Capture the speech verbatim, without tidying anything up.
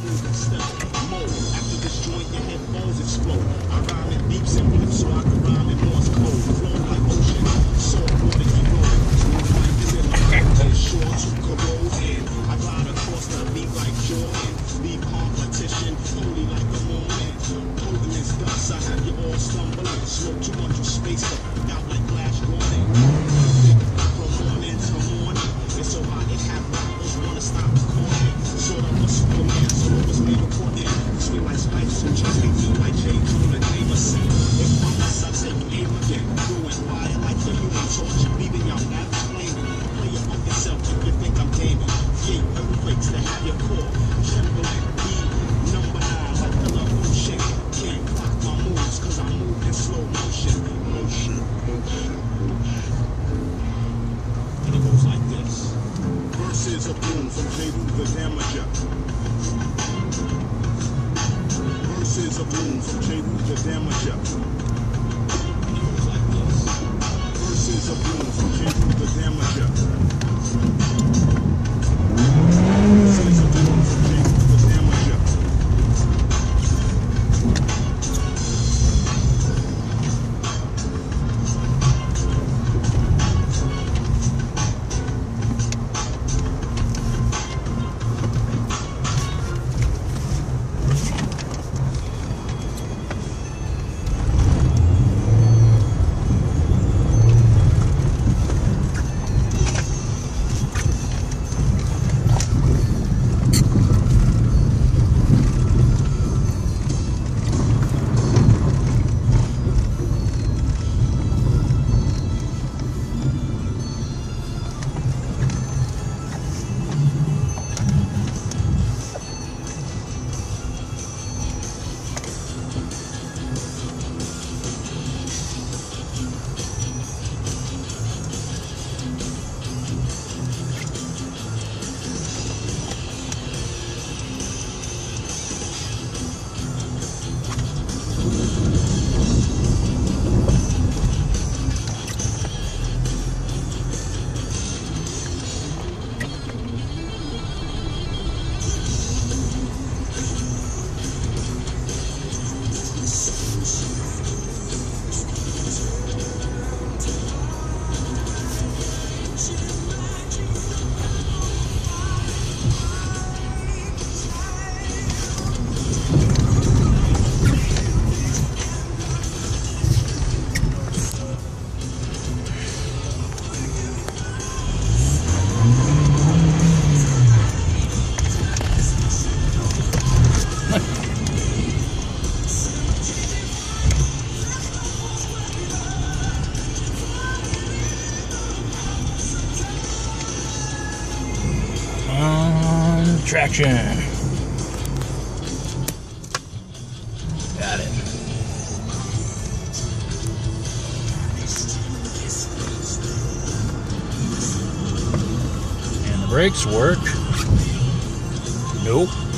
moving step. Mode. After this joint, your headphones explode. I rhyme in beeps and blips so I can rhyme in Morse code. Flow like ocean, salt water eroding. Smooth like this in my head, short to corrode in. I glide across the beat like Jordan. Leave competition holy like the moment. Potent as dust, I have you all stumbling. Smoke too much of space up, out like Flash Gordon. From morning to morning, it's so hot it have rappers wanna stop recording. Sort of a Superman, so it was me recording. Sweet like spikes, and just hate me like J. June and Jameson. If one less, I say you aim again. Doing fire like the human torch, leaving y'all average flaming. Play it on yourself if you think I'm gaming. Yeah, earthquakes that have your core. Trembling, beat, number nine, like the love of shake. Can't clock my moves, cause I move in slow motion. Motion, motion, motion. And it goes like this. Verses of Boom from J. the Damager. Verses of Boom from J. the Damager. And it goes like this. Verses of Boom from J. the Damager. Verses of Boom from J. the Damager. Traction. Got it. And the brakes work. Nope.